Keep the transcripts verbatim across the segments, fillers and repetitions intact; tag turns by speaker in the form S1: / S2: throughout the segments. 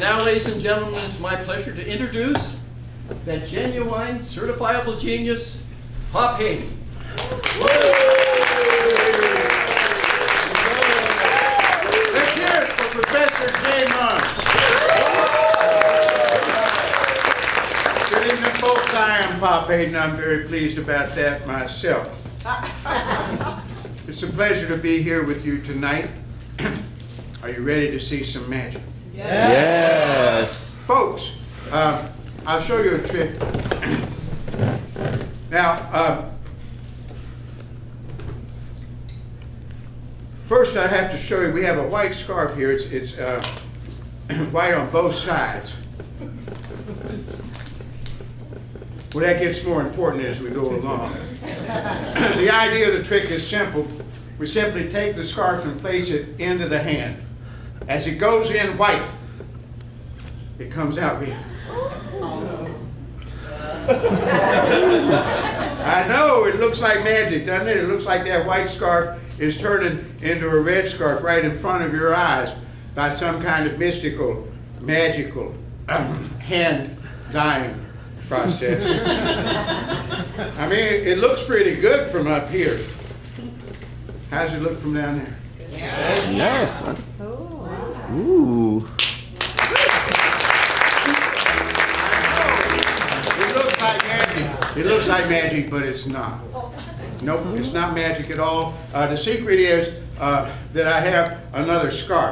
S1: now, ladies and gentlemen, it's my pleasure to introduce that genuine, certifiable genius, Pop Haydn.
S2: Let's hear it for Professor J. Munn. Good evening, folks. I am Pop Haydn. I'm very pleased about that myself. It's a pleasure to be here with you tonight. Are you ready to see some magic?
S3: Yes. Yes.
S2: Folks, um, I'll show you a trick. Now, um, first I have to show you, we have a white scarf here. It's, it's uh, white on both sides. Well, that gets more important as we go along. The idea of the trick is simple. We simply take the scarf and place it into the hand. As it goes in white, it comes out red. I know, it looks like magic, doesn't it? It looks like that white scarf is turning into a red scarf right in front of your eyes by some kind of mystical, magical, um, hand-dyeing process. I mean, it looks pretty good from up here. How's it look from down there?
S3: Yes. Ooh.
S2: It looks like magic. It looks like magic, but it's not. Nope, it's not magic at all. Uh, the secret is uh, that I have another scarf.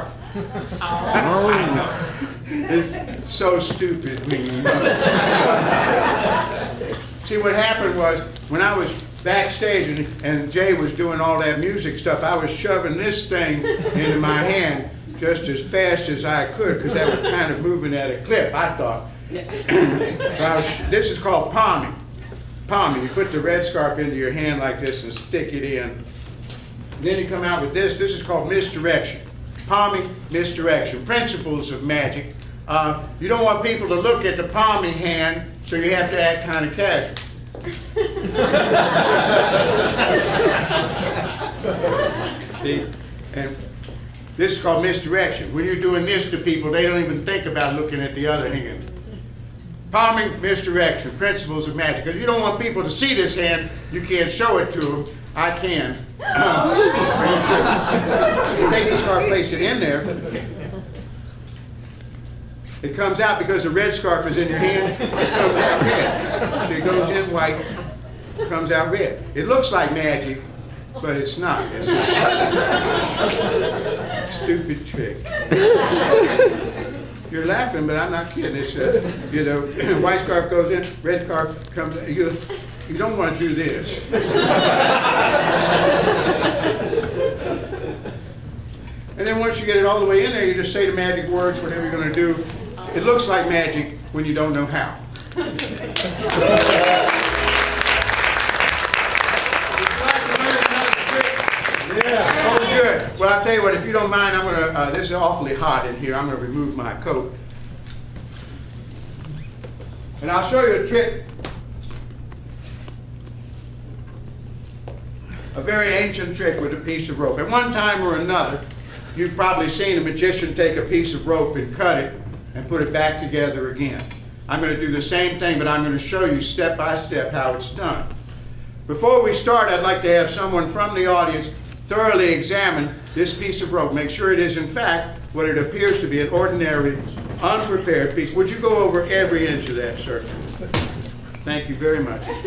S3: Oh.
S2: It's so stupid. See, what happened was, when I was backstage and, and Jay was doing all that music stuff, I was shoving this thing into my hand just as fast as I could, because that was kind of moving at a clip, I thought. So I was, this is called palming. Palming. You put the red scarf into your hand like this and stick it in. Then you come out with this. This is called misdirection. Palming, misdirection. Principles of magic. Uh, you don't want people to look at the palming hand, so you have to act kind of casual. See? And this is called misdirection. When you're doing this to people, they don't even think about looking at the other hand. Palming, misdirection, principles of magic. Because you don't want people to see this hand, you can't show it to them. I can. You take this scarf, place it in there. It comes out because the red scarf is in your hand. It comes out red. So it goes in white, comes out red. It looks like magic, but it's not. It's just a stupid trick. You're laughing, but I'm not kidding. It's just, you know, white scarf goes in, red scarf comes out. You, you don't want to do this. And then once you get it all the way in there, you just say the magic words, whatever you're going to do. It looks like magic when you don't know how. Yeah. Oh, good. Well, I'll tell you what, if you don't mind, I'm going to, uh, this is awfully hot in here. I'm going to remove my coat. And I'll show you a trick. A very ancient trick with a piece of rope. At one time or another, you've probably seen a magician take a piece of rope and cut it and put it back together again. I'm going to do the same thing, but I'm going to show you step by step how it's done. Before we start, I'd like to have someone from the audience thoroughly examine this piece of rope. Make sure it is, in fact, what it appears to be, an ordinary, unprepared piece. Would you go over every inch of that, sir? Thank you very much. All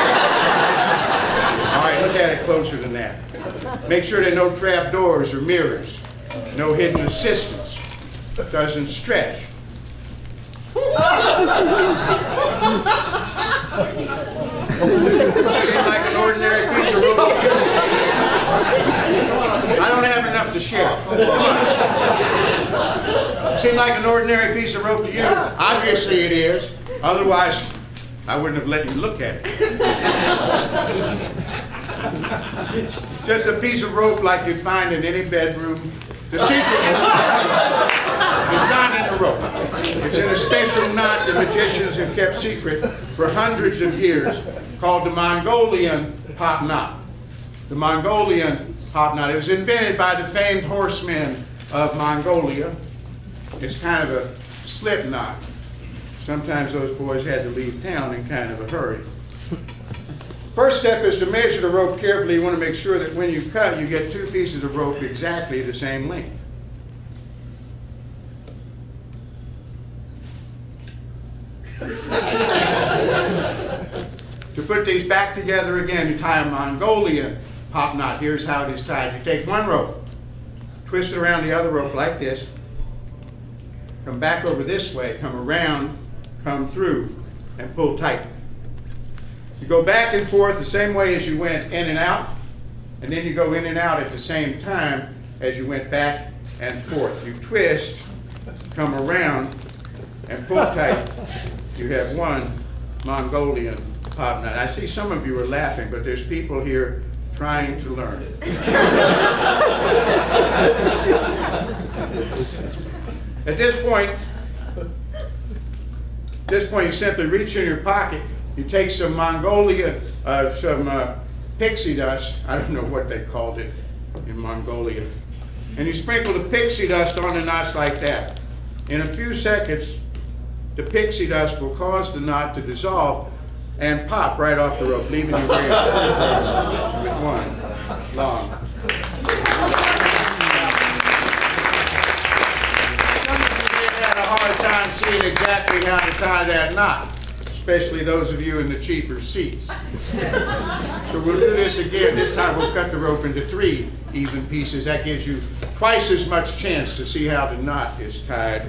S2: right, look at it closer than that. Make sure there are no trap doors or mirrors, no hidden assistants. It doesn't stretch. Seems like an ordinary piece of rope. I don't have enough to share. Seems like an ordinary piece of rope to you. Obviously it is. Otherwise, I wouldn't have let you look at it. Just a piece of rope like you'd find in any bedroom. The secret is not in the rope. It's in a special knot the magicians have kept secret for hundreds of years, called the Mongolian hop knot. The Mongolian hop knot. It was invented by the famed horsemen of Mongolia. It's kind of a slip knot. Sometimes those boys had to leave town in kind of a hurry. First step is to measure the rope carefully. You want to make sure that when you cut, you get two pieces of rope exactly the same length. To put these back together again, you tie a Mongolian pop knot. Here's how it is tied. You take one rope, twist it around the other rope like this, come back over this way, come around, come through, and pull tight. You go back and forth the same way as you went in and out, and then you go in and out at the same time as you went back and forth. You twist, come around, and pull tight. You have one Mongolian pop knot. I see some of you are laughing, but there's people here trying to learn it. At this point, at this point, you simply reach in your pocket. You take some Mongolia, uh, some uh, pixie dust. I don't know what they called it in Mongolia. And you sprinkle the pixie dust on the knots like that. In a few seconds, the pixie dust will cause the knot to dissolve and pop right off the rope, leaving you very with one long. Some of you may have had a hard time seeing exactly how to tie that knot, especially those of you in the cheaper seats. So we'll do this again. This time we'll cut the rope into three even pieces. That gives you twice as much chance to see how the knot is tied.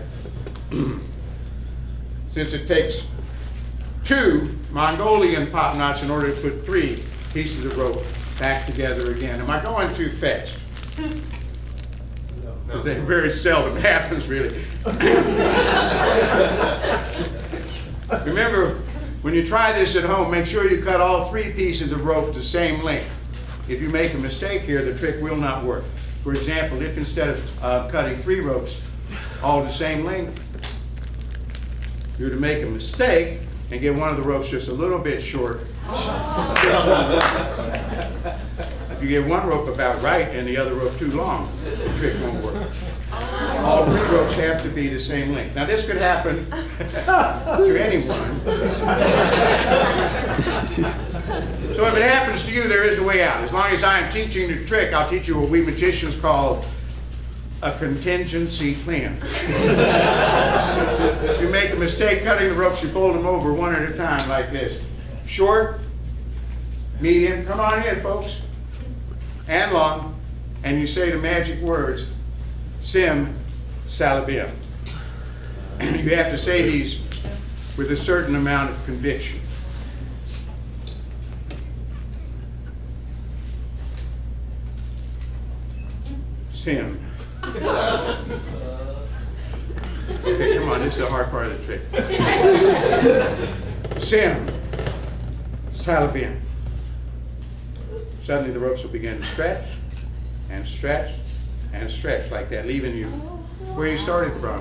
S2: Since it takes two Mongolian pop knots in order to put three pieces of rope back together again. Am I going too fast? Because that very seldom happens, really. Remember, when you try this at home, make sure you cut all three pieces of rope the same length. If you make a mistake here, the trick will not work. For example, if instead of uh, cutting three ropes all the same length, you were to make a mistake and get one of the ropes just a little bit short. If you get one rope about right and the other rope too long, the trick won't work. All three ropes have to be the same length. Now this could happen to anyone. So if it happens to you, there is a way out. As long as I am teaching the trick, I'll teach you what we magicians call a contingency plan. If you make a mistake cutting the ropes, you fold them over one at a time like this. Short, medium, come on in folks, and long, and you say the magic words, sim salabim. You have to say these with a certain amount of conviction. Sim. Okay, come on, this is the hard part of the trick. Sim salabim. Suddenly the ropes will begin to stretch and stretch and stretch like that, leaving you where you started from.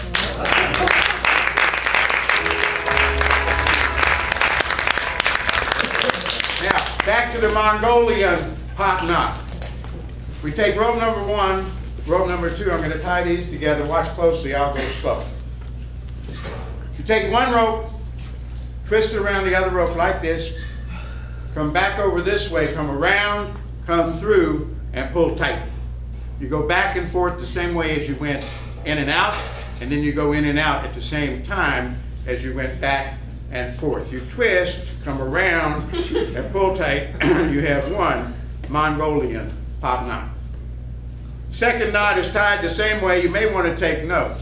S2: Now, back to the Mongolian pop knot. We take rope number one, rope number two. I'm going to tie these together. Watch closely, I'll go slow. You take one rope, twist it around the other rope like this, come back over this way, come around, come through, and pull tight. You go back and forth the same way as you went in and out, and then you go in and out at the same time as you went back and forth. You twist, come around, and pull tight. You have one Mongolian pop knot. Second knot is tied the same way. You may want to take notes.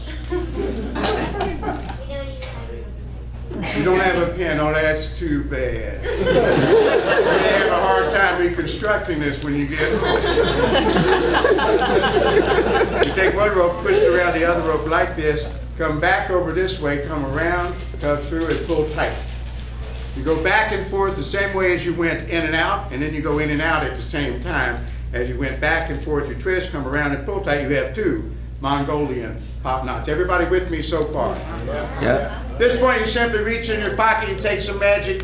S2: You don't have a pen. Oh, that's too bad. You're going to have a hard time reconstructing this when you get home. You take one rope, twist around the other rope like this, come back over this way, come around, come through, and pull tight. You go back and forth the same way as you went in and out, and then you go in and out at the same time. As you went back and forth, you twist, come around, and pull tight. You have two Mongolian pop knots. Everybody with me so far?
S3: Yeah. Yeah.
S2: At this point, you simply reach in your pocket, you take some magic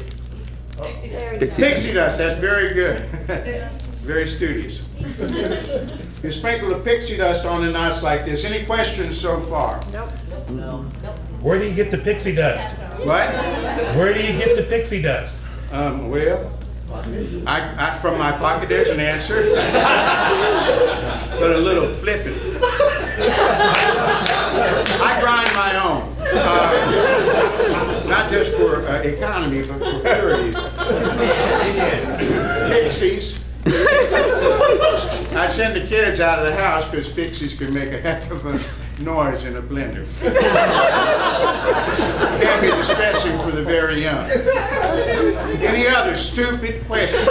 S3: Pixie.
S2: pixie dust. That's very good. Very studious. You sprinkle the pixie dust on the knots like this. Any questions so far?
S4: Nope.
S5: No.
S6: Where do you get the pixie dust?
S2: What?
S6: Where do you get the pixie dust?
S2: Um, well, I, I, from my pocket there's an answer, but a little flippant. I grind my own, uh, not just for uh, economy, but for purity. Pixies. I send the kids out of the house because pixies can make a heck of a noise in a blender. Can be distressing for the very young. Any other stupid questions?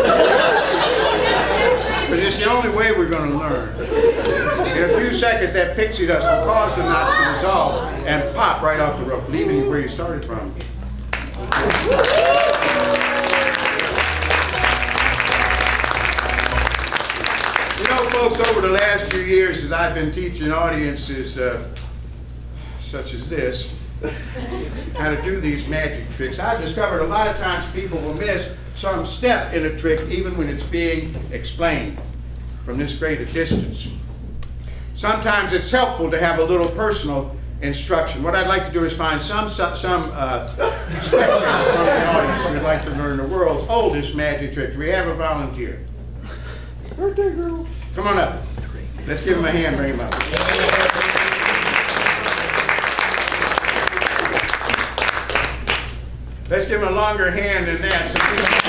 S2: But it's the only way we're going to learn. In a few seconds, that pixie dust will cause the knots to dissolve and pop right off the rope, leaving you where you started from. You know, folks, over the last few years, as I've been teaching audiences uh, such as this, how to do these magic tricks, I've discovered a lot of times people will miss some step in a trick even when it's being explained from this great a distance. Sometimes it's helpful to have a little personal instruction. What I'd like to do is find some, some, some uh, spectators from the audience who would like to learn the world's oldest magic trick. Do we have a volunteer? Birthday girl. Come on up. Let's give him a hand, bring him up. Let's give him a longer hand than that. So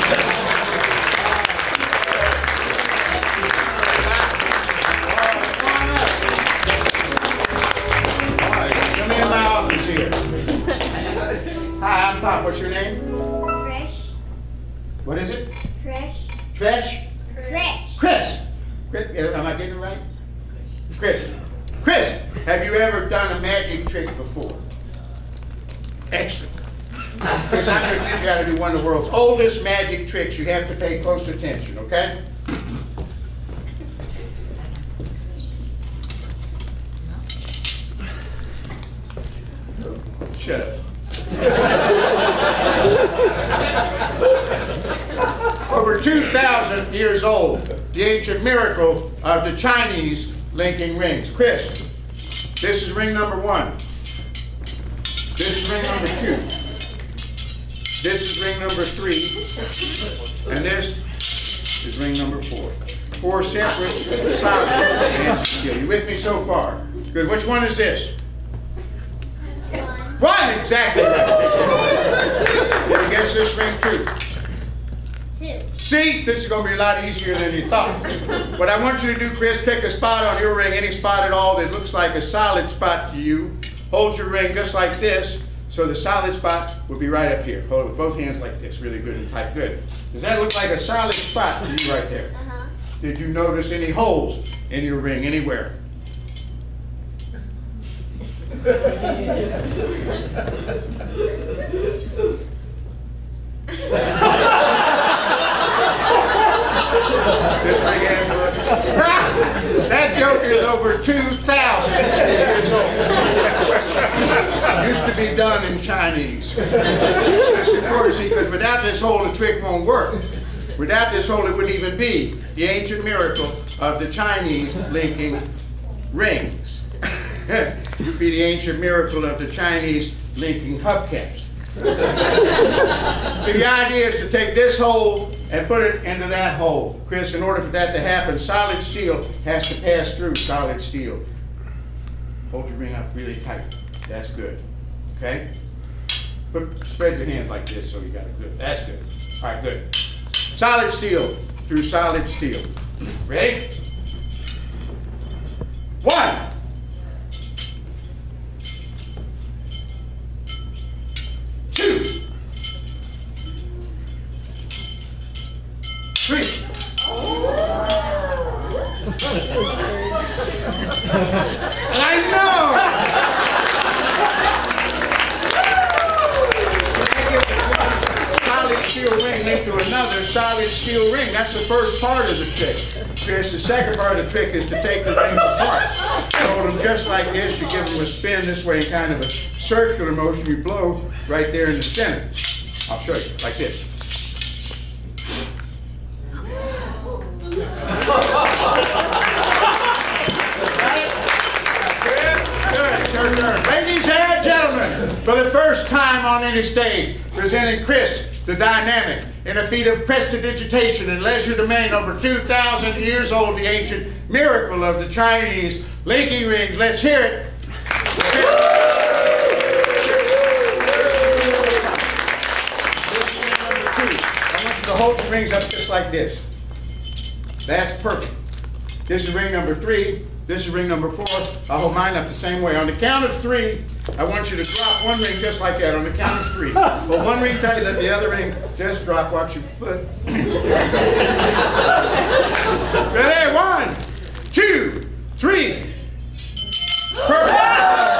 S2: come in my office here. Hi, I'm Pop. What's your name?
S7: Trish.
S2: What is it?
S7: Trish.
S2: Trish?
S7: Trish.
S2: Chris. Chris. Am I getting it right? Chris. Chris, have you ever done a magic trick before? Excellent. Chris, I'm going to teach you how to do one of the world's oldest magic tricks. You have to pay close attention, okay? Shut up. Over two thousand years old, the ancient miracle of the Chinese linking rings. Chris, this is ring number one. This is ring number two. This is ring number three. And this is ring number four. Four separate solid hands of skill. You with me so far? Good. Which one is this?
S7: One.
S2: One, exactly right. Did you guess this ring too?
S7: Two.
S2: See, this is going to be a lot easier than you thought. What I want you to do, Chris, pick a spot on your ring, any spot at all that looks like a solid spot to you. Hold your ring just like this, so the solid spot will be right up here. Hold it with both hands like this, really good and tight. Good. Does that look like a solid spot to you right there?
S7: Uh-huh.
S2: Did you notice any holes in your ring anywhere? This ring has that joke is over two thousand years old. Used to be done in Chinese. That's important, see, because without this hole, the trick won't work. Without this hole, it wouldn't even be the ancient miracle of the Chinese linking rings. It would be the ancient miracle of the Chinese linking hubcaps. So the idea is to take this hole and put it into that hole. Chris, in order for that to happen, solid steel has to pass through solid steel. Hold your ring up really tight. That's good. Okay? Put, spread your hand like this so you got it good. That's good. All right, good. Solid steel through solid steel. Ready? One. Two. Three. I know! Solid steel ring linked to another solid steel ring. That's the first part of the trick. Chris, the second part of the trick is to take the rings apart. Hold them just like this. You give them a spin this way in kind of a circular motion. You blow right there in the center. I'll show you, like this. it's your turn. Ladies and gentlemen, for the first time on any stage, presenting Chris, the dynamic, in a feat of prestidigitation and legerdemain over two thousand years old, the ancient miracle of the Chinese linking rings. Let's hear it. Hold the rings up just like this. That's perfect. This is ring number three. This is ring number four. I'll hold mine up the same way. On the count of three, I want you to drop one ring just like that. On the count of three. Hold one ring tight, let the other ring just drop. Watch your foot. Ready? One, two, three. Perfect.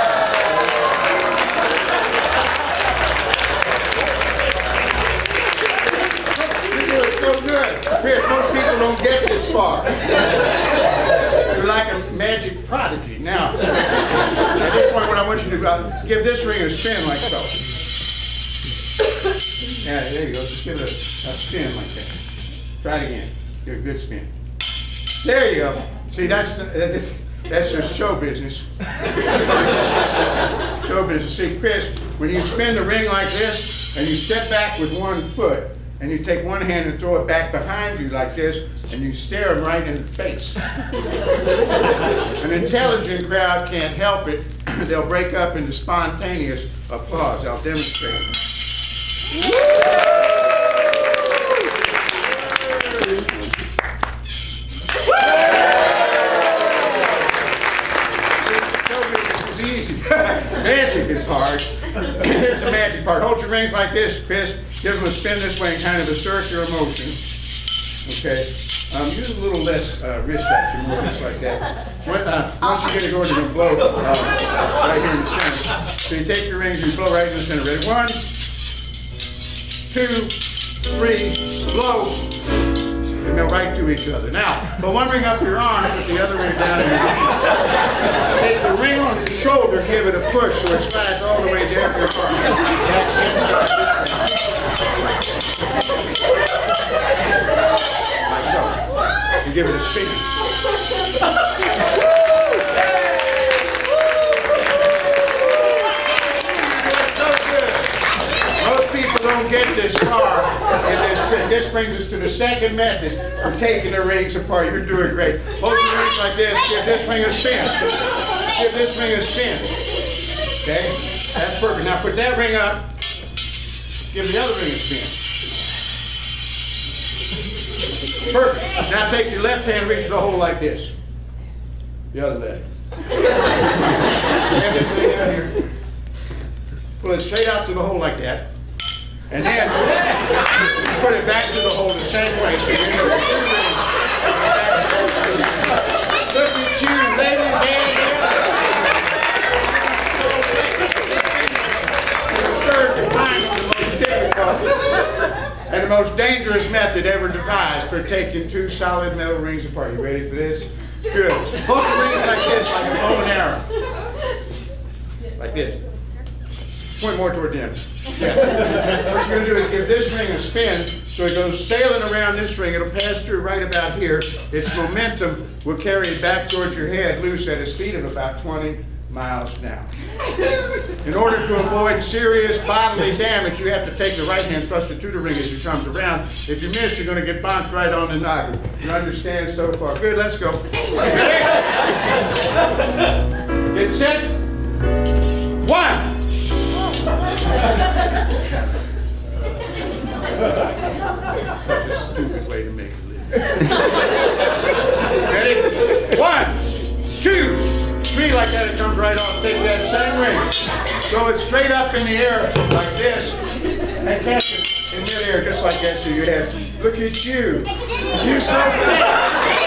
S2: So good. Chris, most people don't get this far. You're like a magic prodigy. Now, at this point, what I want you to do, uh, give this ring a spin like so. Yeah, there you go. Just give it a, a spin like that. Try it again. Give it a good spin. There you go. See, that's that's, that's just show business. Show business. See, Chris, when you spin the ring like this and you step back with one foot, and you take one hand and throw it back behind you like this, and you stare them right in the face. An intelligent crowd can't help it. They'll break up into spontaneous applause. I'll demonstrate. This is easy. Magic is hard. Here's the magic part. Hold your rings like this, Chris. Give them a spin this way in kind of a circular motion. Okay. Um, use a little less uh, wrist action, more just like that. When, uh, once you get it going, you're going to blow uh, right here in the center. So you take your rings and you blow right in the center. Ready? One, two, three, blow. And they'll right to each other. Now, put one ring up your arm and put the other ring down in your hand. Take the ring on your shoulder, give it a push so it slides all the way down your arm. That's inside this like so. You give it a spin. Most people don't get this far in this trick. This brings us to the second method of taking the rings apart. You're doing great. Hold your rings like this. Give this ring a spin. Give this ring a spin. Okay? That's perfect. Now put that ring up. Give the other ring a spin. Perfect. Now take your left hand, reach the hole like this. The other leg. And just lay down here. Pull it straight out to the hole like that. And then put it back to the hole the same way. So you're going to look at you, ladies and gentlemen. Third and final, the most difficult and the most dangerous method ever devised for taking two solid metal rings apart. You ready for this? Good. Hold the rings like this, like a bow and arrow. Like this. Point more toward them. Yeah. What you're going to do is give this ring a spin so it goes sailing around this ring. It'll pass through right about here. Its momentum will carry it back towards your head loose at a speed of about twenty miles an hour. In order to avoid serious bodily damage, you have to take the right hand, thrust it through the ring as it comes around. If you miss, you're going to get bonked right on the noggin. You understand so far? Good, let's go. Ready? Get set. One. Such a stupid way to make a living. Ready? One, two, three, like that. It comes right off. Take that same ring. Throw it straight up in the air like this. And catch it in midair just like that. So you have, look at you. You're so fat.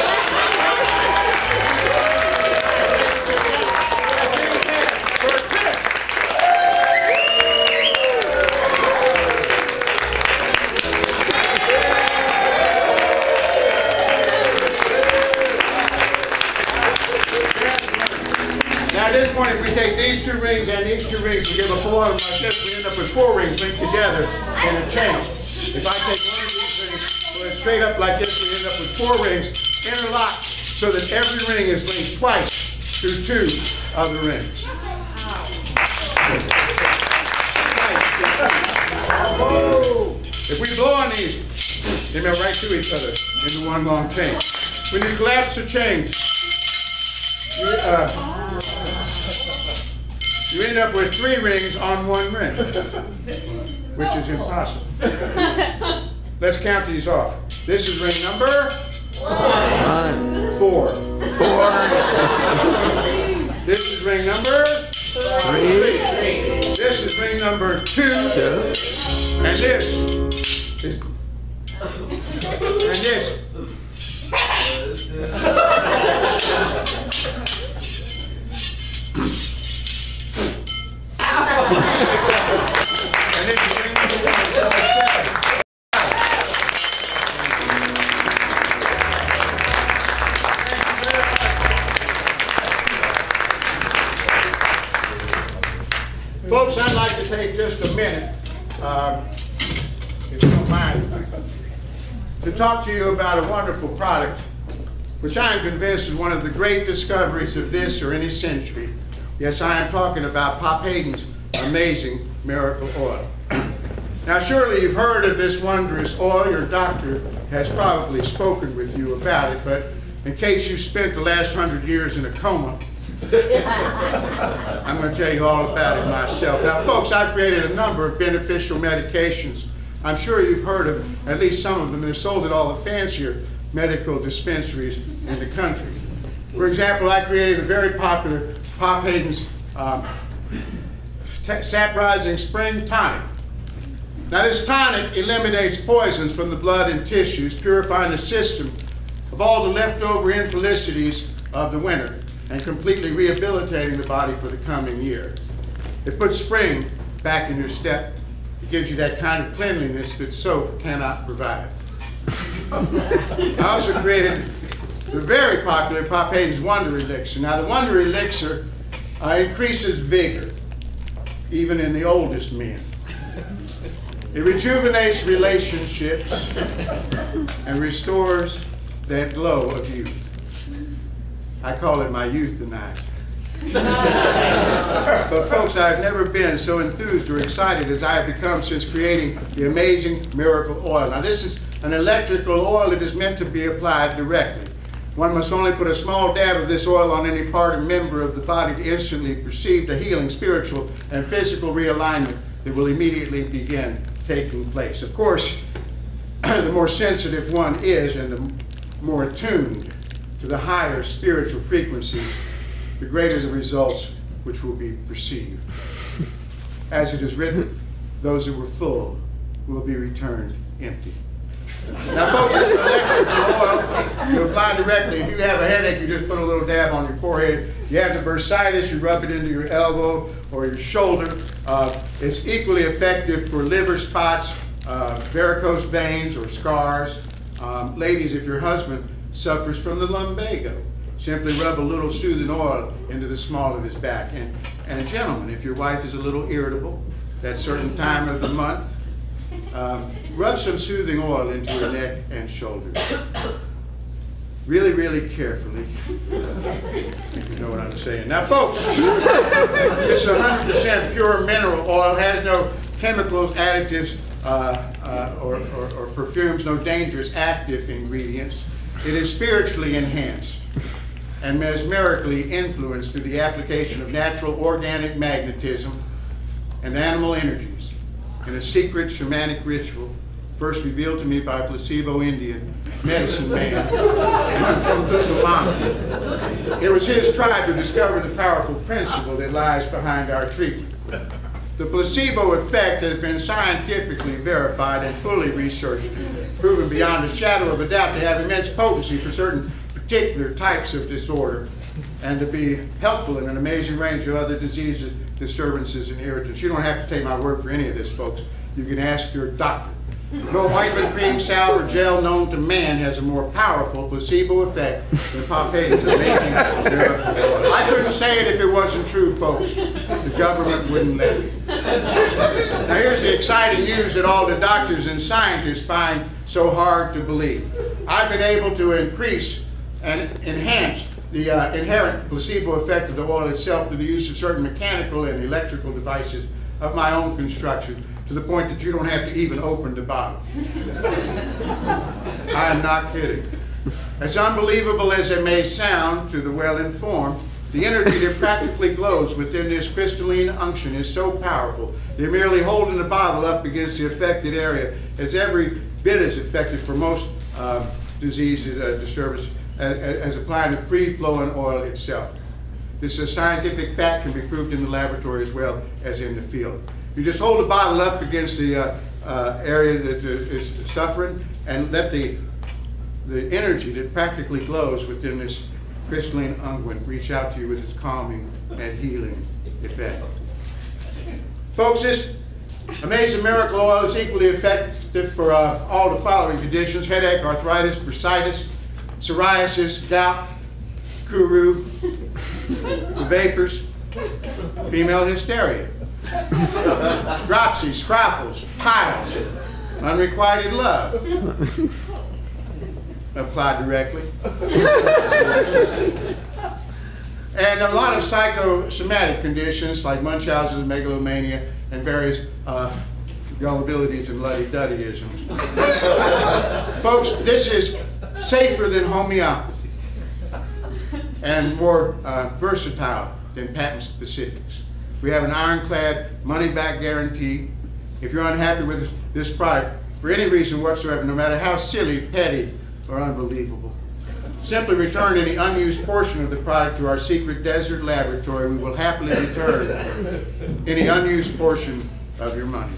S2: Now at this point, if we take these two rings and these two rings and give a pull on them like this, we end up with four rings linked together in a chain. If I take one of these rings, pull it straight up like this, we end up with four rings interlocked so that every ring is linked twice through two of the rings. If we blow on these, they melt right through each other into one long chain. When you collapse the chain, you, uh, you end up with three rings on one ring, which is impossible. Let's count these off. This is ring number
S3: One.
S2: four.
S3: Four.
S2: This is ring number
S3: Three.
S2: This is ring number two.
S3: Two.
S2: And this is, and this. And this is ring number seven. Folks, I'd like to take just a minute, uh, if you don't mind, to talk to you about a wonderful product which I am convinced is one of the great discoveries of this or any century. Yes, I am talking about Pop Haydn's amazing miracle oil. Now, surely you've heard of this wondrous oil. Your doctor has probably spoken with you about it, but in case you spent the last hundred years in a coma, I'm going to tell you all about it myself. Now, folks, I've created a number of beneficial medications. I'm sure you've heard of at least some of them. They're sold at all the fancier medical dispensaries in the country. For example, I created the very popular Pop Haydn's um, Sap Rising Spring Tonic. Now, this tonic eliminates poisons from the blood and tissues, purifying the system of all the leftover infelicities of the winter, and completely rehabilitating the body for the coming year. It puts spring back in your step. It gives you that kind of cleanliness that soap cannot provide. I also created the very popular Pop Haydn's Wonder Elixir. Now, the Wonder Elixir uh, increases vigor, even in the oldest men. It rejuvenates relationships and restores that glow of youth. I call it my euthanizer. But folks, I've never been so enthused or excited as I have become since creating the amazing miracle oil. Now, this is an electrical oil that is meant to be applied directly. One must only put a small dab of this oil on any part or member of the body to instantly perceive the healing, spiritual, and physical realignment that will immediately begin taking place. Of course, the more sensitive one is and the more attuned to the higher spiritual frequencies, the greater the results which will be perceived. As it is written, those that were full will be returned empty. Now, folks, this is electrical oil you apply directly. If you have a headache, you just put a little dab on your forehead. You have the bursitis, you rub it into your elbow or your shoulder. Uh, it's equally effective for liver spots, uh, varicose veins or scars. Um, ladies, if your husband suffers from the lumbago, simply rub a little soothing oil into the small of his back. And, and gentlemen, if your wife is a little irritable that certain time of the month, um, rub some soothing oil into her neck and shoulders. Really, really carefully, if you know what I'm saying. Now, folks, this is one hundred percent pure mineral oil, has no chemicals, additives, uh, uh, or, or, or perfumes, no dangerous active ingredients. It is spiritually enhanced and mesmerically influenced through the application of natural organic magnetism and animal energies in a secret shamanic ritual first revealed to me by a placebo Indian medicine man from Buddha. It was his tribe who discovered the powerful principle that lies behind our treatment. The placebo effect has been scientifically verified and fully researched, proven beyond a shadow of a doubt to have immense potency for certain particular types of disorder and to be helpful in an amazing range of other diseases, disturbances, and irritants. You don't have to take my word for any of this, folks. You can ask your doctor. No ointment, cream, salve, or gel known to man has a more powerful placebo effect than Pop Haydn's amazing miracle oil. I couldn't say it if it wasn't true, folks. The government wouldn't let me. Now, here's the exciting news that all the doctors and scientists find so hard to believe. I've been able to increase and enhance the uh, inherent placebo effect of the oil itself through the use of certain mechanical and electrical devices of my own construction, to the point that you don't have to even open the bottle. I am not kidding. As unbelievable as it may sound to the well-informed, the energy that practically glows within this crystalline unction is so powerful that merely holding the bottle up against the affected area is every bit as effective for most uh, disease uh, disturbance as, as applying the free-flowing oil itself. This is scientific fact, can be proved in the laboratory as well as in the field. You just hold the bottle up against the uh, uh, area that uh, is suffering and let the, the energy that practically glows within this crystalline unguent reach out to you with its calming and healing effect. Folks, this amazing miracle oil is equally effective for uh, all the following conditions: headache, arthritis, bursitis, psoriasis, gout, kuru, the vapors, female hysteria, dropsy, scrofles, piles, unrequited love. Apply directly. And a lot of psychosomatic conditions like Munchausen's, megalomania, and various uh, gullibilities and luddy-duddyisms. Folks, this is safer than homeopathy and more uh, versatile than patent specifics. We have an ironclad money-back guarantee. If you're unhappy with this product for any reason whatsoever, no matter how silly, petty, or unbelievable, simply return any unused portion of the product to our secret desert laboratory. We will happily return any unused portion of your money.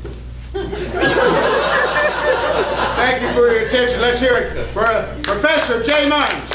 S2: Thank you for your attention. Let's hear it for uh, Professor Jay Mines.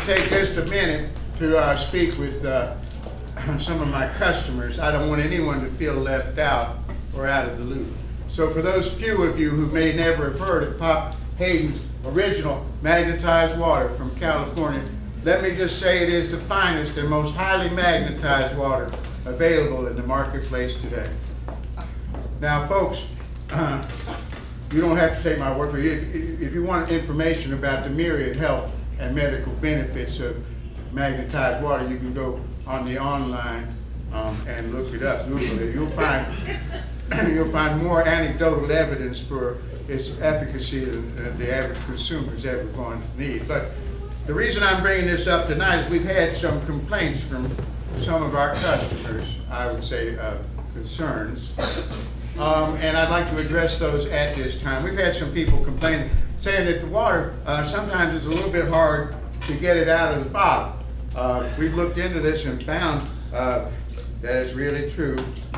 S2: take just a minute to uh, speak with uh, some of my customers. I don't want anyone to feel left out or out of the loop. So for those few of you who may never have heard of Pop Haydn's original magnetized water from California, let me just say it is the finest and most highly magnetized water available in the marketplace today. Now folks, uh, you don't have to take my word for it. If, if you want information about the myriad health and medical benefits of magnetized water, you can go on the online um, and look it up, Google it. You'll find, you'll find more anecdotal evidence for its efficacy than, than the average consumer is ever going to need. But the reason I'm bringing this up tonight is we've had some complaints from some of our customers, I would say uh, concerns, um, and I'd like to address those at this time. We've had some people complaining, saying that the water uh, sometimes is a little bit hard to get it out of the bottle. Uh, we've looked into this and found uh, that it's really true.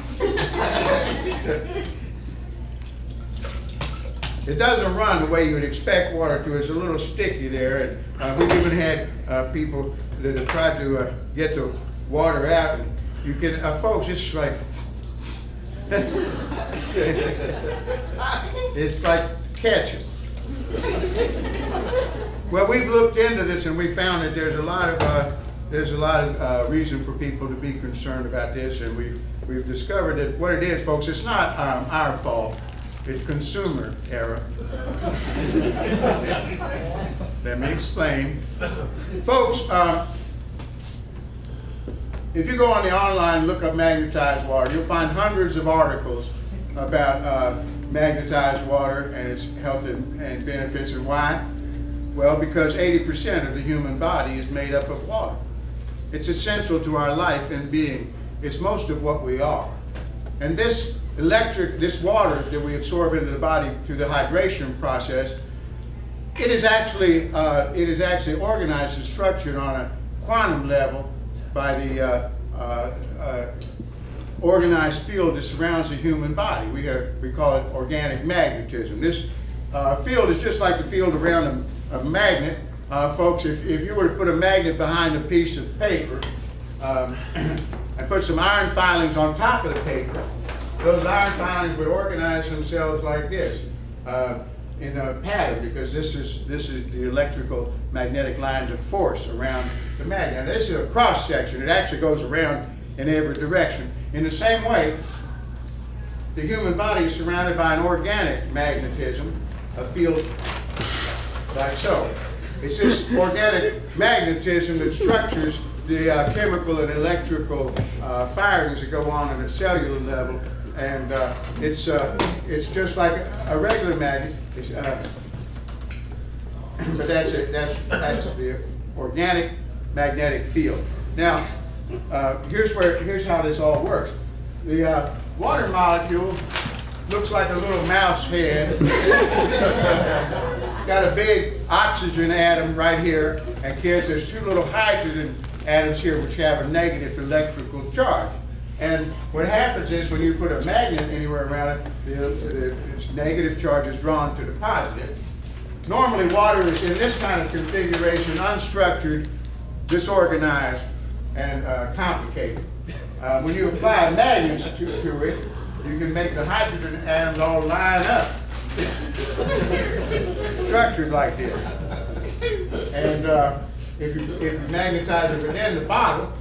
S2: It doesn't run the way you would expect water to. It's a little sticky there. And uh, we've even had uh, people that have tried to uh, get the water out. And you can, uh, folks, it's like, it's like ketchup. Well, we've looked into this and we found that there's a lot of uh, there's a lot of uh, reason for people to be concerned about this, and we've we've discovered that what it is, folks, it's not um, our fault. It's consumer error. Let me explain. Folks, um, if you go on the online and look up magnetized water, you'll find hundreds of articles about uh, magnetized water and its health and, and benefits. And why? Well, because eighty percent of the human body is made up of water. It's essential to our life and being. It's most of what we are. And this electric, this water that we absorb into the body through the hydration process, it is actually, uh, it is actually organized and structured on a quantum level by the uh, uh, uh, organized field that surrounds the human body. We, have, we call it organic magnetism. This uh, field is just like the field around a, a magnet. Uh, folks, if, if you were to put a magnet behind a piece of paper um, and put some iron filings on top of the paper, those iron filings would organize themselves like this uh, in a pattern, because this is, this is the electrical magnetic lines of force around the magnet. Now, this is a cross section. It actually goes around in every direction. In the same way, the human body is surrounded by an organic magnetism, a field like so. It's this organic magnetism that structures the uh, chemical and electrical uh, firings that go on at a cellular level. And uh, it's, uh, it's just like a regular magnet. It's, uh, but that's it. That's, that's the organic magnetic field. Now, uh, here's where here's how this all works. The uh, water molecule looks like a little mouse head. Got a big oxygen atom right here, and kids, there's two little hydrogen atoms here which have a negative electrical charge. And what happens is when you put a magnet anywhere around it, the, the, its negative charge is drawn to the positive. Normally water is in this kind of configuration, unstructured, disorganized, and uh, complicated. Uh, when you apply magnets to, to it, you can make the hydrogen atoms all line up, structured like this. And uh, if, you, if you magnetize it within the bottle,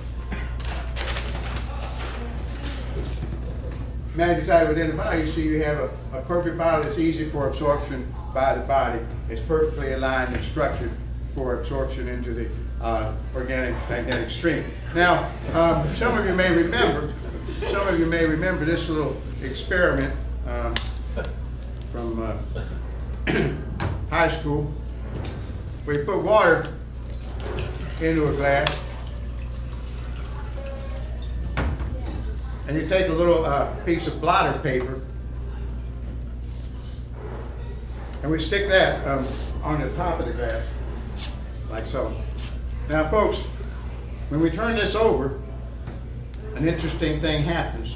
S2: magnetize it within the body, you see you have a, a perfect bottle that's easy for absorption by the body. It's perfectly aligned and structured for absorption into the uh, organic magnetic stream. Now, um, some of you may remember, some of you may remember this little experiment um, from uh, high school. We put water into a glass, and you take a little uh, piece of blotter paper, and we stick that um, on the top of the glass, like so. Now folks, when we turn this over, an interesting thing happens.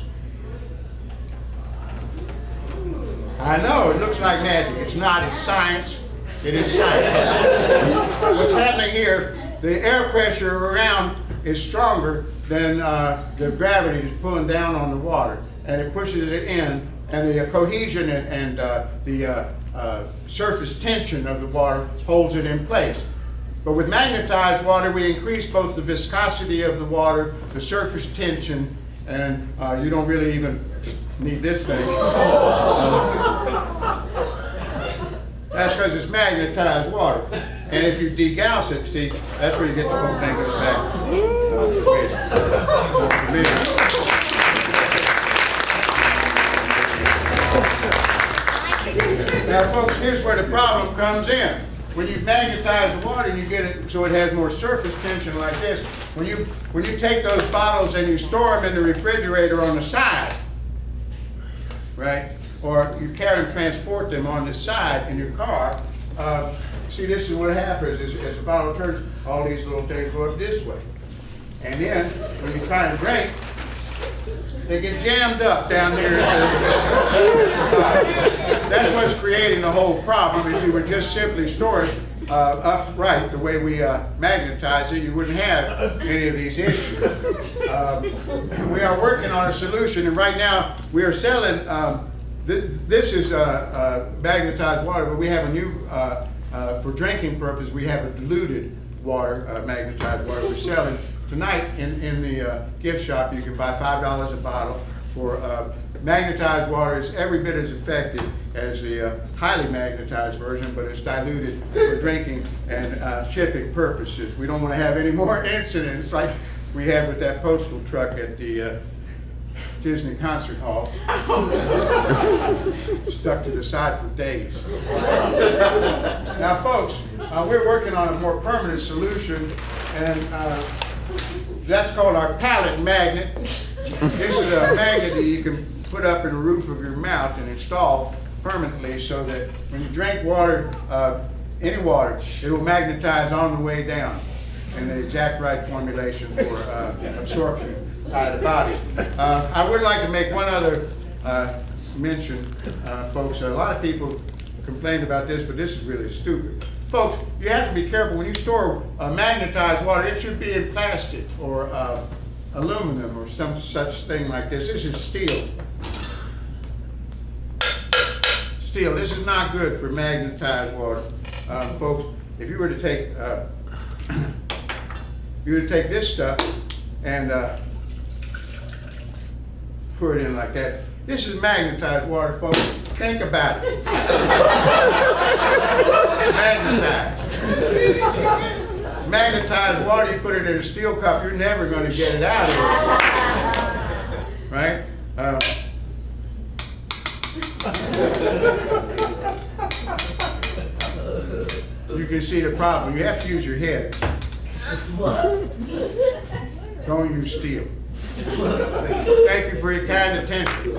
S2: I know, it looks like magic. It's not, it's science. It is science. What's happening here the air pressure around is stronger than uh, the gravity is pulling down on the water, and it pushes it in, and the uh, cohesion and, and uh, the uh, uh, surface tension of the water holds it in place. But with magnetized water, we increase both the viscosity of the water, the surface tension, and uh, you don't really even need this thing. Uh, that's because it's magnetized water. And if you degauss it, see, that's where you get the whole thing goes back. Now, folks, here's where the problem comes in. When you magnetize the water and you get it so it has more surface tension like this, when you, when you take those bottles and you store them in the refrigerator on the side, right, or you carry and transport them on the side in your car, uh, see, this is what happens is, as the bottle turns, all these little things go up this way. And then, when you try and drink, they get jammed up down here. That's what's creating the whole problem. If you would just simply store it uh, upright, the way we uh, magnetize it, you wouldn't have any of these issues. Um, we are working on a solution, and right now we are selling, um, th this is uh, uh, magnetized water, but we have a new, uh, uh, for drinking purpose, we have a diluted water, uh, magnetized water we're selling. Tonight in, in the uh, gift shop, you can buy five dollars a bottle for uh, magnetized water. It's every bit as effective as the uh, highly magnetized version, but it's diluted for drinking and uh, shipping purposes. We don't want to have any more incidents like we had with that postal truck at the uh, Disney concert hall. Stuck to the side for days. Now, folks, uh, we're working on a more permanent solution, and uh, that's called our pallet magnet. This is a magnet that you can put up in the roof of your mouth and install permanently so that when you drink water, uh, any water, it will magnetize on the way down in the exact right formulation for uh, absorption by the body. Uh, I would like to make one other uh, mention, uh, folks. A lot of people complained about this, but this is really stupid. Folks, you have to be careful when you store uh, magnetized water. It should be in plastic or uh, aluminum or some such thing like this. This is steel. Steel. This is not good for magnetized water, um, folks. If you were to take, uh, you were to take this stuff and uh, pour it in like that. This is magnetized water, folks. Think about it. Magnetized. Magnetized water, you put it in a steel cup, you're never going to get it out of it. Right? Uh, you can see the problem. You have to use your head. Don't use steel. Thank you for your kind attention.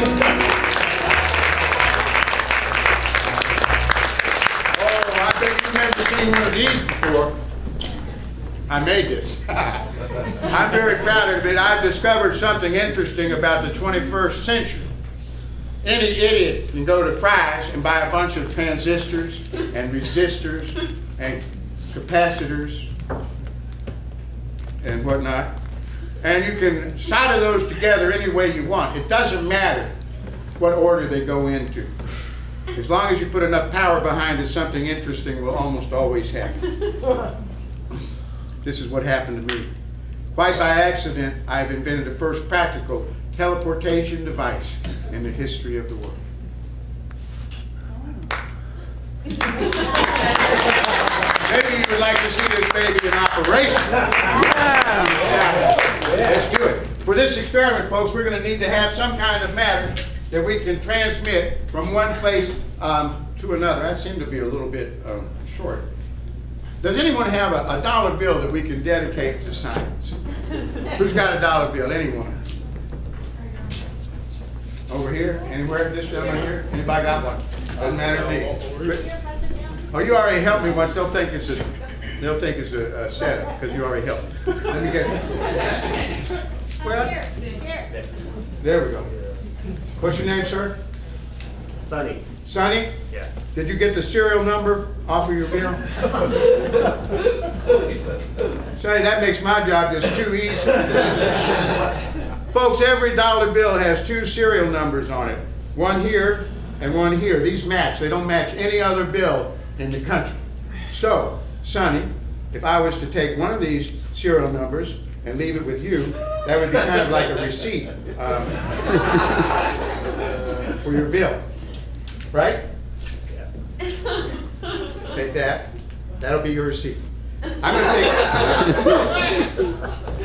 S2: I think you've never seen one of these before. I made this. I'm very proud of it. I've discovered something interesting about the twenty-first century. Any idiot can go to Fry's and buy a bunch of transistors and resistors and capacitors and whatnot. And you can solder those together any way you want. It doesn't matter what order they go into. As long as you put enough power behind it, something interesting will almost always happen. This is what happened to me. Quite by accident, I've invented the first practical teleportation device in the history of the world. Maybe you would like to see this baby in operation. Yeah. Yeah. Let's do it. For this experiment, folks, we're going to need to have some kind of matter that we can transmit from one place um, to another. I seem to be a little bit um, short. Does anyone have a, a dollar bill that we can dedicate to science? Who's got a dollar bill? Anyone? Over here? Anywhere? This gentleman here? Anybody got one? Doesn't matter to me. Oh, you already helped me once. They'll think it's a, they'll think it's a, a setup because you already helped. Let me get it. Well, there we go. What's your name, sir?
S4: Sunny.
S2: Sonny?
S6: Yeah.
S2: Did you get the serial number off of your bill? Sonny, that makes my job just too easy. Folks, every dollar bill has two serial numbers on it. One here and one here. These match. They don't match any other bill in the country. So, Sonny, if I was to take one of these serial numbers and leave it with you, that would be kind of like a receipt um, for your bill. Right? Take that. That'll be your receipt. I'm going to take...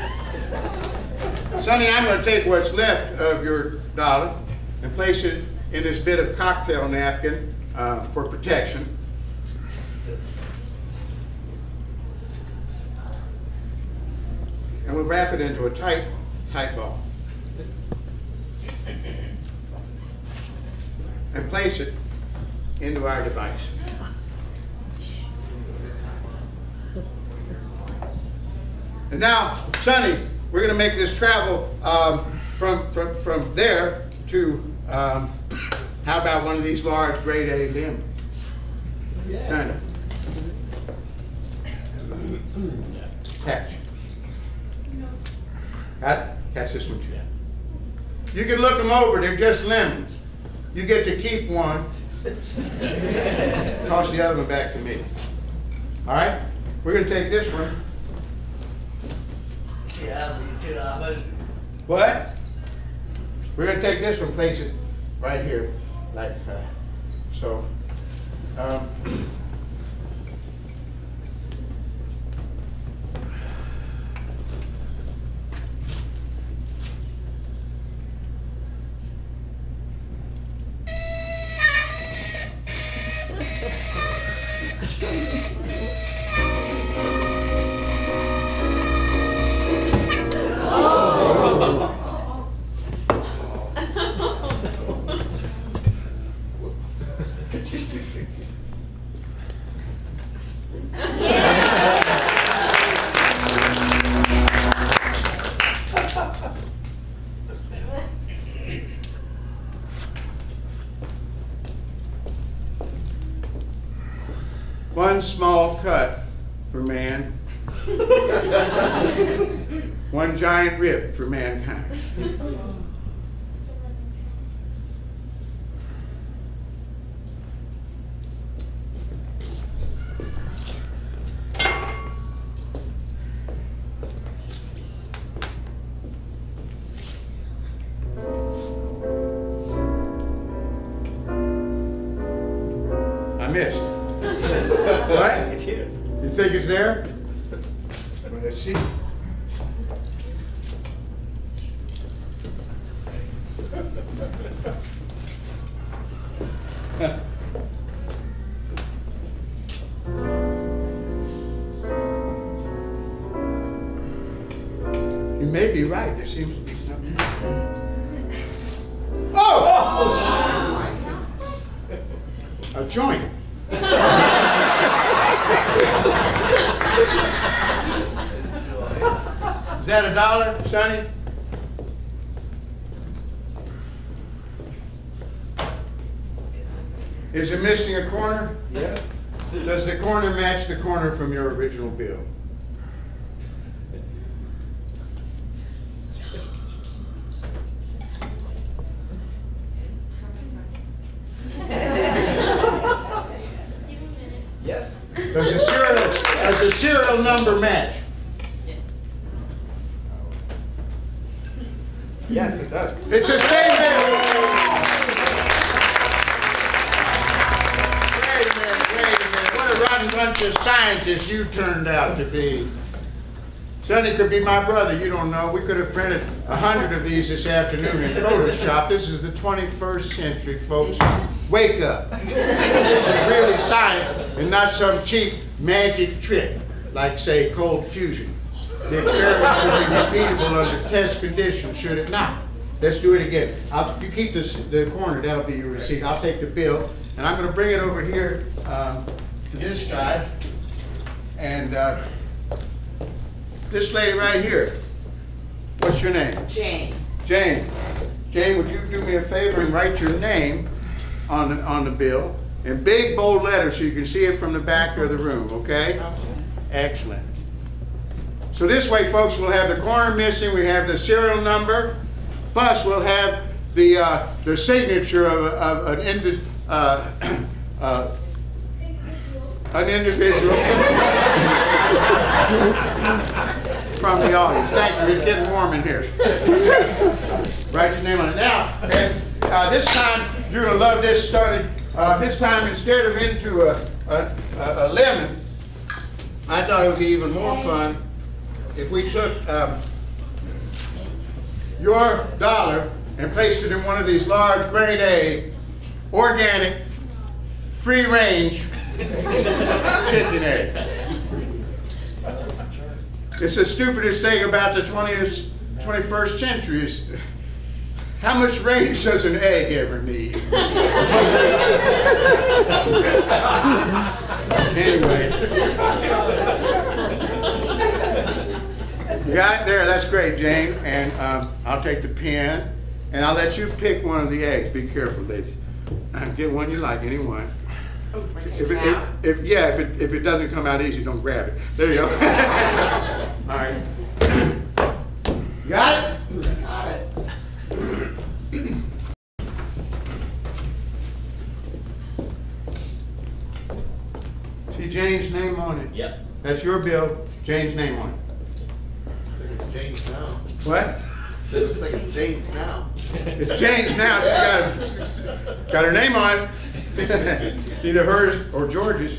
S2: Sonny, I'm going to take what's left of your dollar and place it in this bit of cocktail napkin uh, for protection. And we'll wrap it into a tight, tight ball. And place it into our device. And now, Sonny, we're going to make this travel um, from, from, from there to, um, how about one of these large grade A limbs? Yeah. Sonny. Catch. Got it? Catch this one too. You can look them over, they're just lemons. You get to keep one, toss the other one back to me. All right? We're going to take this one. What? We're going to take this one, place it right here, like uh, so. Um, One small cut for man, one giant rib for mankind. I missed. What?
S3: It's here.
S2: You think it's there? Well, let's see. You may be right. There seems to be something. Oh! A joint. Is that a dollar, Sonny? Is it missing a corner?
S3: Yeah.
S2: Does the corner match the corner from your original bill?
S3: Yes.
S2: Does the serial, does the serial number match?
S3: Yes, it does.
S2: It's the same bill. Wait a minute, wait a minute. What a rotten bunch of scientists you turned out to be. Sonny could be my brother, you don't know. We could have printed a hundred of these this afternoon in Photoshop. This is the twenty-first century, folks. Wake up. This is really science and not some cheap magic trick, like, say, cold fusion. The experiment should be repeatable under test conditions, should it not? Let's do it again. I'll, you keep this, the corner, that'll be your receipt. I'll take the bill, and I'm going to bring it over here um, to this side. And uh, this lady right here, what's your name?
S4: Jane.
S2: Jane. Jane, would you do me a favor and write your name on the, on the bill in big bold letters so you can see it from the back of the room, okay? Excellent. So this way, folks, we'll have the corner missing, we have the serial number, plus we'll have the, uh, the signature of, of an, indi uh, uh, an individual from the audience. Thank you, it's getting warm in here. Write your name on it. Now, and uh, this time, you're going to love this study. Uh, this time, instead of into a, a, a lemon, I thought it would be even more fun if we took um, your dollar and placed it in one of these large grade A, organic, free range chicken eggs. It's the stupidest thing about the twentieth, twenty-first century is how much range does an egg ever need? Anyway. You got it there, that's great, Jane. And um, I'll take the pen and I'll let you pick one of the eggs. Be careful, ladies. Get one you like, any one. If it, if, if, yeah, if it, if it doesn't come out easy, don't grab it. There you go. All right. You got it? Got it. See Jane's name on it?
S4: Yep.
S2: That's your bill, Jane's name on it.
S5: Looks like it's Jane's now.
S2: What?
S5: It looks like it's Jane's now.
S2: It's Jane's now. She got, got her name on it. Either hers or George's.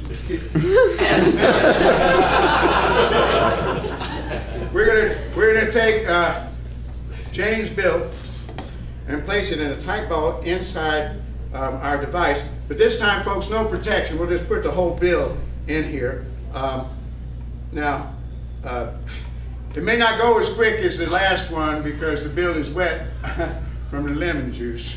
S2: we're gonna we're gonna take uh, Jane's bill and place it in a tight ball inside um, our device. But this time, folks, no protection. We'll just put the whole bill in here. Um, now, uh, it may not go as quick as the last one because the bill is wet from the lemon juice.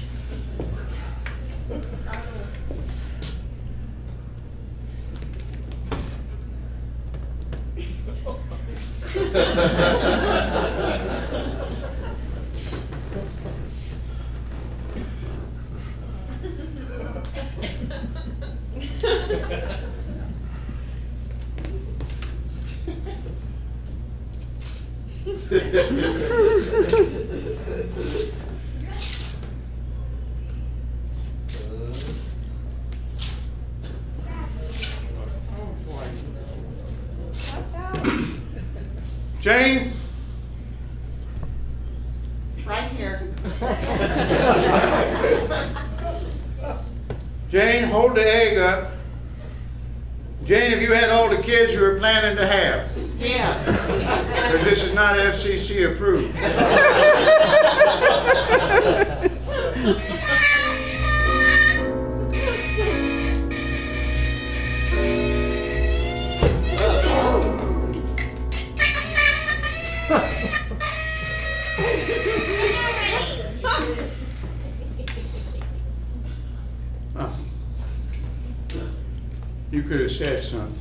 S2: Jane?
S8: Right here.
S2: Jane, hold the egg up. Jane, have you had all the kids you were planning to have?
S8: Yes.
S2: Because this is not F C C approved. Oh. You could have said something.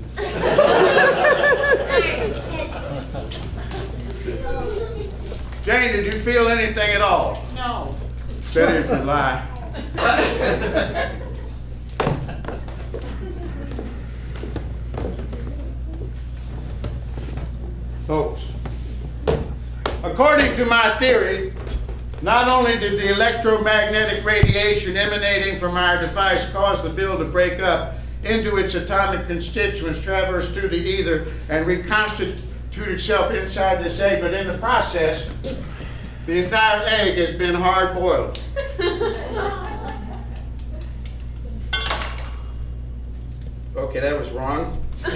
S2: Jane, did you feel anything at all?
S8: No.
S2: Better if you lie. Folks, according to my theory, not only did the electromagnetic radiation emanating from our device cause the bill to break up into its atomic constituents, traverse through the ether, and reconstitute itself inside this egg, but in the process, the entire egg has been hard-boiled. Okay, that was wrong.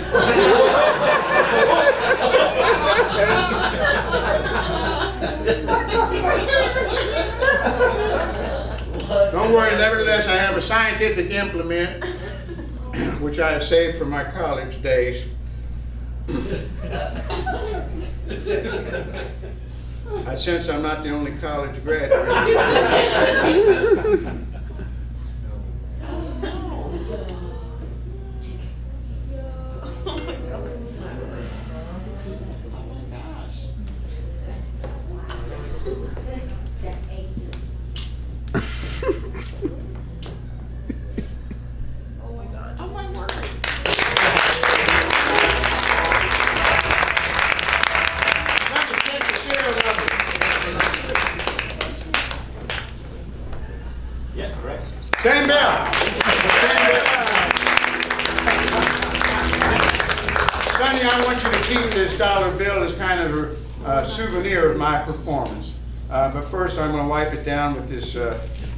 S2: Don't worry, nevertheless, I have a scientific implement which I have saved from my college days. I sense I'm not the only college graduate.
S4: Yeah, correct.
S2: Same bill. Same bill. Sonny, I want you to keep this dollar bill as kind of a uh, souvenir of my performance. Uh, but first, I'm going to wipe it down with this uh,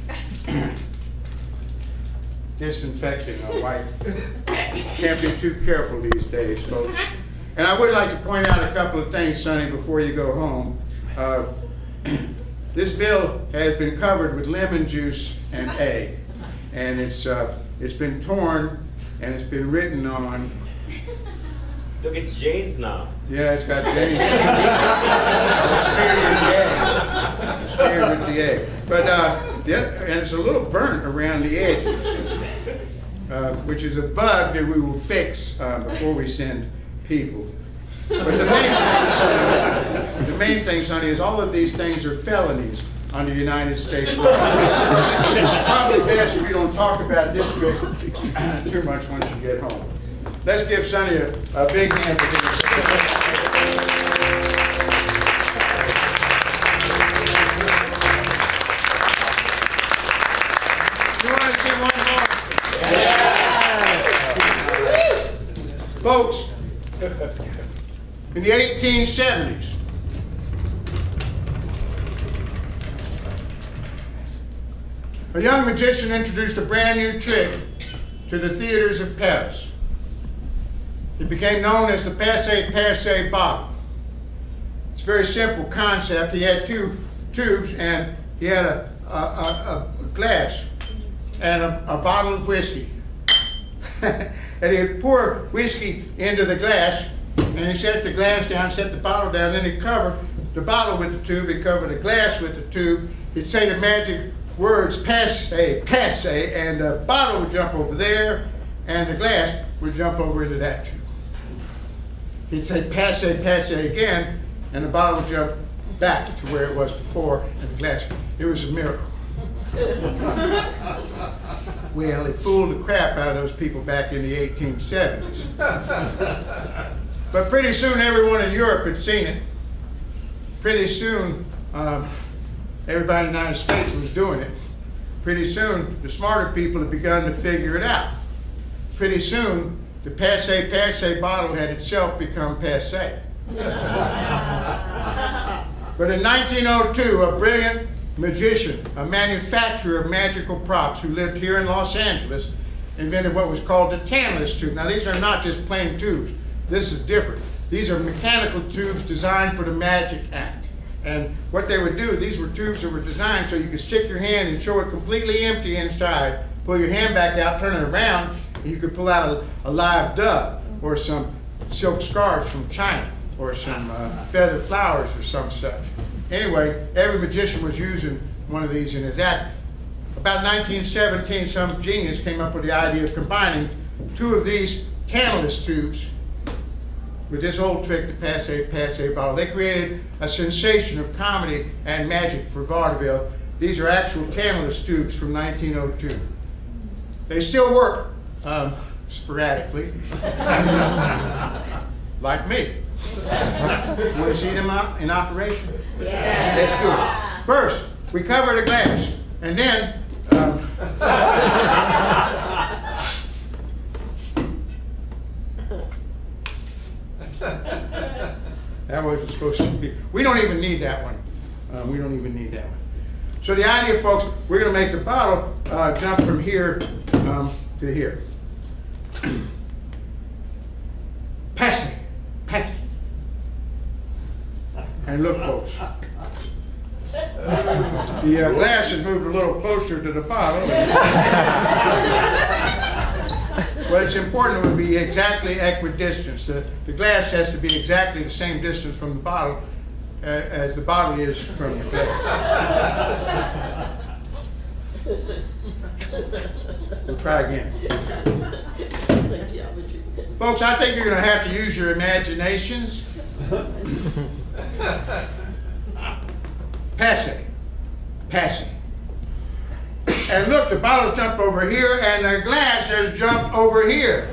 S2: disinfecting uh, wipe. Can't be too careful these days, folks. And I would like to point out a couple of things, Sonny, before you go home. Uh, this bill has been covered with lemon juice and egg, and it's uh, it's been torn and it's been written on.
S4: Look, it's Jane's now.
S2: Yeah, it's got Jane. It's speared with the egg. It's speared with the egg. But uh, yeah, and it's a little burnt around the edges, uh, which is a bug that we will fix uh, before we send people. But the main, thing, the main thing, Sonny, is all of these things are felonies under United States law. It's probably best if we don't talk about this bit too much once you get home. Let's give Sonny a, a big hand for this. You want to see one more? Yeah. Folks, in the eighteen seventies, a young magician introduced a brand new trick to the theaters of Paris. It became known as the passe-passe bottle. It's a very simple concept. He had two tubes and he had a, a, a, a glass and a, a bottle of whiskey. And he'd pour whiskey into the glass and he set the glass down, set the bottle down, then he'd cover the bottle with the tube, he'd cover the glass with the tube, he'd say the magic words passe, passe, and the bottle would jump over there and the glass would jump over into that tube. He'd say passe, passe again, and the bottle would jump back to where it was before, and the glass. It was a miracle. Well, it fooled the crap out of those people back in the eighteen seventies. But pretty soon, everyone in Europe had seen it. Pretty soon, um, everybody in the United States was doing it. Pretty soon, the smarter people had begun to figure it out. Pretty soon, the passe-passe bottle had itself become passe. But in nineteen oh two, a brilliant magician, a manufacturer of magical props who lived here in Los Angeles, invented what was called the Tantalus tube. Now, these are not just plain tubes. This is different. These are mechanical tubes designed for the magic act. And what they would do, these were tubes that were designed so you could stick your hand and show it completely empty inside, pull your hand back out, turn it around, and you could pull out a, a live dove or some silk scarves from China or some uh, feather flowers or some such. Anyway, every magician was using one of these in his act. About nineteen seventeen, some genius came up with the idea of combining two of these Tantalus tubes with this old trick, the passe-passe bottle. They created a sensation of comedy and magic for vaudeville. These are actual Tantalus tubes from nineteen oh two. They still work, um, sporadically, like me. Want to see them out in operation? Yeah. Let's do it. First, we cover the glass, and then um, that wasn't supposed to be. We don't even need that one. Um, we don't even need that one. So the idea, folks, we're going to make the bottle uh, jump from here um, to here. Pass it. Pass it. And look, folks. The uh, glass has moved a little closer to the bottle. But it's important it would be exactly equidistant. The, the glass has to be exactly the same distance from the bottle uh, as the bottle is from the glass. We'll try again. Folks, I think you're going to have to use your imaginations. Pass it. Pass it. And look, the bottle's jumped over here, and the glass has jumped over here.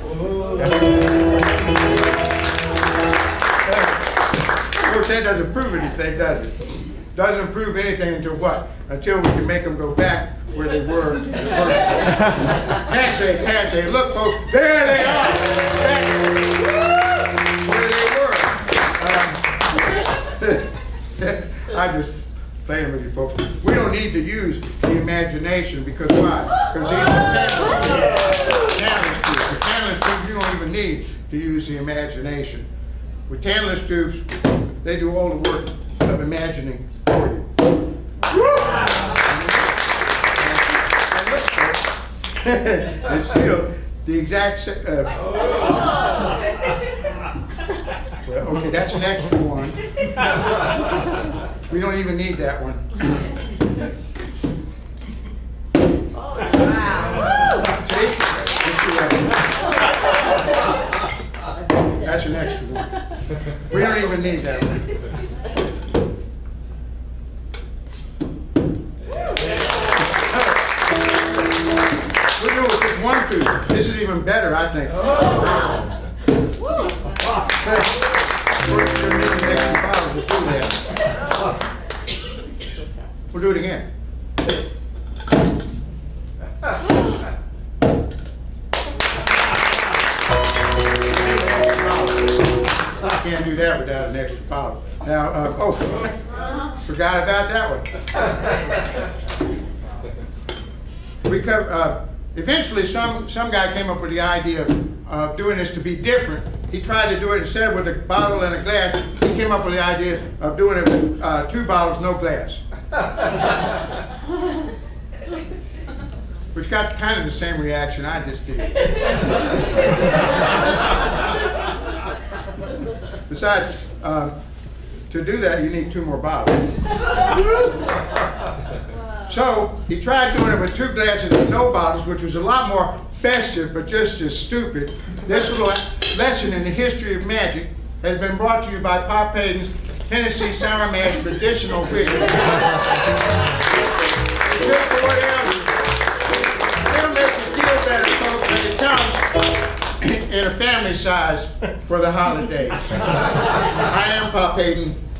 S2: Of course, that doesn't prove anything, does it? Doesn't prove anything until what? Until we can make them go back where they were the first Passe, passe. Look, folks, there they are. Back where they were. Um, I'm just playing with you folks. We don't need to use the imagination because why? Because these are tantalus tubes. For tantalus tubes, you don't even need to use the imagination. With tantalus tubes, they do all the work of imagining for you. It's still the exact same. Uh, well, okay, that's an extra one. We don't even need that one. See? That's an extra one. We don't even need that one. We'll do it with one tube. This is even better, I think. We're needing extra bottles to do that. We'll do it again. Can't do that without an extra bottle. Now, uh, oh, forgot about that one. We cover, uh, eventually, some some guy came up with the idea of uh, doing this to be different. He tried to do it instead of with a bottle and a glass. He came up with the idea of doing it with uh, two bottles, no glass. Which got kind of the same reaction I just did. Besides, uh, to do that, you need two more bottles. So he tried doing it with two glasses and no bottles, which was a lot more festive, but just as stupid. This little lesson in the history of magic has been brought to you by Pop Haydn's Tennessee Sour Mash Medicinal Whiskey. Just for what else? It'll make you feel better, folks, when it comes in a family size for the holidays. I am Pop Haydn.